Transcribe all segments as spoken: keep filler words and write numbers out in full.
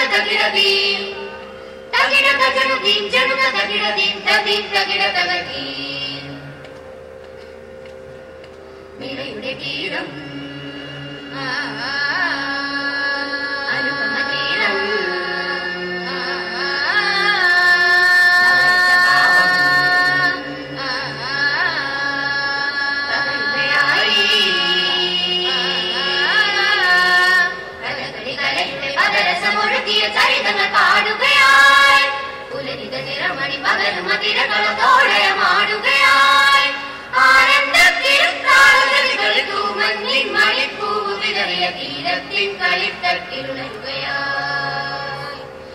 തകിടതീം തകിട തജനുദീം ജനുക തകിടദീം തദീം തകിട തകീം നിലയുടെ തീരം അനുപമ തീരം ൊഴുകിയ ചരിതങ്ങൾ പാടുകയായി പുലരിത നിറമണി പകലും മതിരകളോടയമാടുകയായി ആനന്ദത്തിരുത്താളുകളിൽ തൂമഞ്ഞിൻ മണിപ്പൂവ് വിതറിയ തീരത്തിൻ കളിത്തട്ടിലുണരുകയായി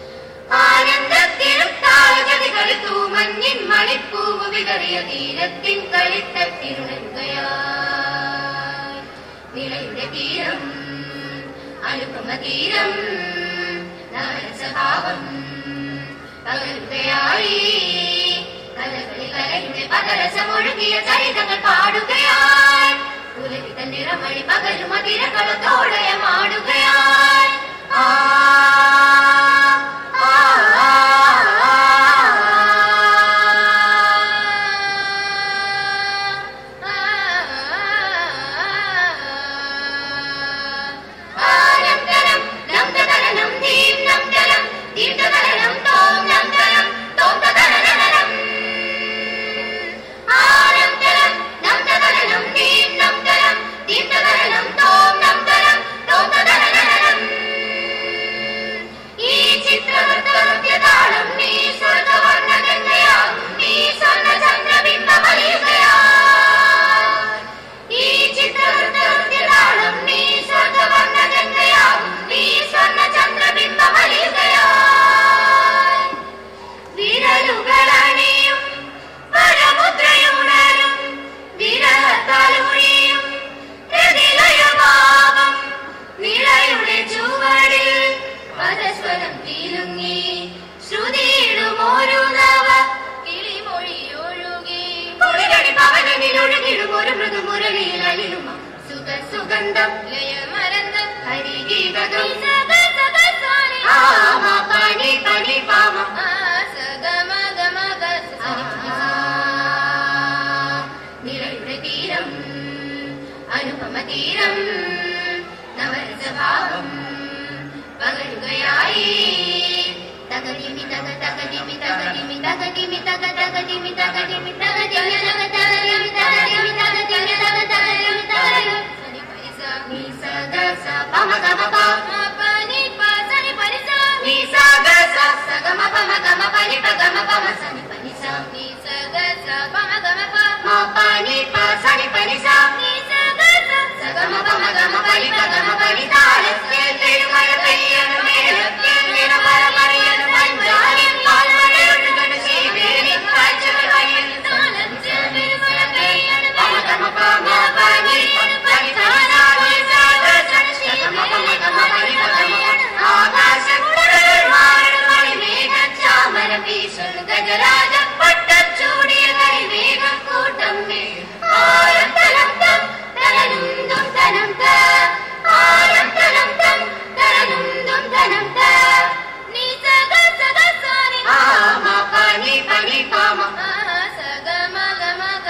ആനന്ദത്തിരുത്താളുകളിൽ തൂമഞ്ഞിൻ മണിപ്പൂവ് വിതറിയ തീരത്തിൻ കളിത്തട്ടിലുണരുകയായി നിലയുടെ തീരം അനുപമ തീരം നവരസഭാവം പകരുകയായി കലകളിൽ കലയുടെ പകരസമൊഴുകിയ ചരിതങ്ങൾ പാടുകയായി പുലരിത നിറമണി പകലും മതിരകളോടയമാടുകയായി ആ സുഗന്ധം ലയമരന്തം ഹരിഗീതം പനി പനി പാമ നിലയുടെ തീരം അനുപമ തീരം നവരസഭാവം പകരുകയായി തകതിമി തക തകതിമി തകതിമി തകതിമി തക തകതിമി തകതിമി തകതിമി തക തകതിമി തകതിമി തകതിമി തക തകതിമി തകതിമി ni sa ga sa pa ma ga ma pa ma pa ni pa sa ni pa ni sa ni sa ga sa sa ga ma pa ma ga ma pa ni pa ga ma pa ma sa ni pa ni sa ni sa ga sa pa ma ga ma pa ma pa ni pa sa ni pa ni sa ni sa ga sa sa ga ma pa ma ga ma pa ni pa ga ma pa ni ta le se te ma ya pe ya no me la ke me na ma ra ma ya no ma ja ni pa ma re no ga na si be ni pa cha me va ni ta la che me ma ya pe ya no ma ga ma pa ma pa ni pa sa ni pa ni sa ഗജരാജ പട്ടച്ചൂടിയ കരിവേഗ കൂട്ടം ആരം തലം തം തലനുന്തും തനം ത ആരം തലം തം തലനുന്തും തനം ത നീ സഗ സഗ സാനി ആ മ പനി പനി പാമ സഗ മഗ മഗ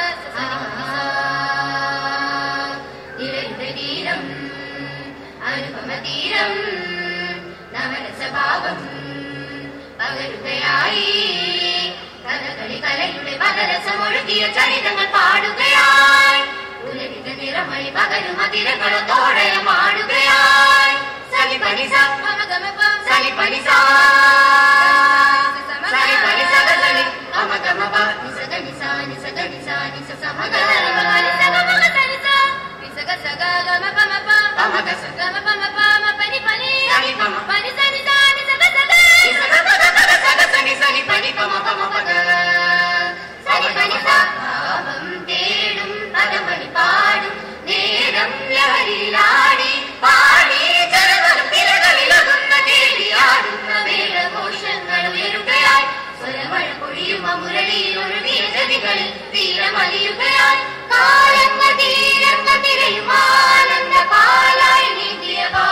നിലയുടെ തീരം അനുപമ തീരം നവരസഭാവം പകരുകയായി കലകളി കലയുടെ പകരസമൊഴുകിയ ചരിതങ്ങൾ പാടുകയായി പുലരിത നിറമണി പകലും മതിരകളോടയമാടുകയായി സലി പനി സ സലി പനി സ സലി പനി സഗ സലി മമ ഗമ പ നി സഗ നി സ നി സഗ നി സ നി സ സമ ഗ നി സഗ മഗ സനി സ നി സഗ സഗ ഗമ പ മ പ മ ഗ സ ഗമ പ മ പ മ പനി പനി സനി പ മ പനി സനി സ നി സഗ സഗ നി സഗ സഗ സഗ സഗ സനി സനി പനി പ മ പ മ പ ഗ സനി പനി സ ഭാവം തേടും പദമണി പാടും നേരം ലഹരിയിലാടി പാടി ജനങ്ങളും തിരകളിലകുന്ന കേളിയാടുന്ന വേദഘോഷങ്ങൾ ഉയരുകയായി സ്വരമഴ പൊഴിയും മുരളിയിൽ ഒഴുകിയ നദികളിൽ തീരമലിയുകയായി കാലങ്ങൾ തീരങ്ങൾ തിരയും ആനന്ദ പാലായി നീന്തിയ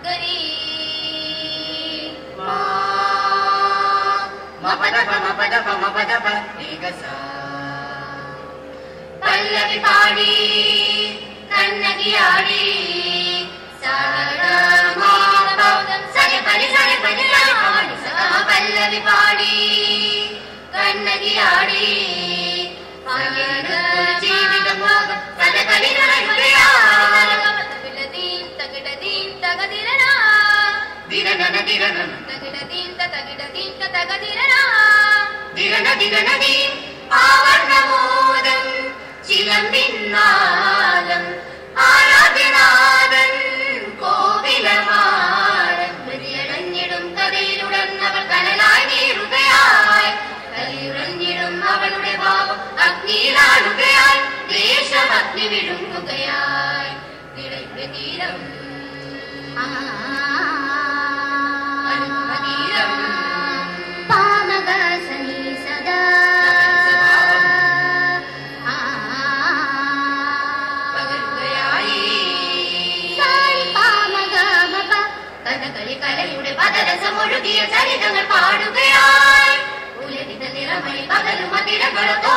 ഗരി പല്ലവി പാടി കണ്ണകിയാടി പല്ലവി പാടി കണ്ണകിയാടി ജീവിതമോഹം ആവർണമോദം ചിലമ്പിന്നാദം ആരാധനാഥൻ കോവിലമാരൻ ഹൃദയടഞ്ഞിടും കഥയിലുടന്നവൾ കനലായി നീറുകയായി കലിയുറഞ്ഞിടും അവളുടെ ഭാവം അഗ്നിയിലാടുകയായി ദേശഭക്തി വിഴുങ്ങുകയായി തിളയുടെ തീരം കലയുടെ പദരസമൊഴുകിയ ചരിതങ്ങൾ പാടുകയായി ഉലകിത നിറമണി പകലും അതിരകളോ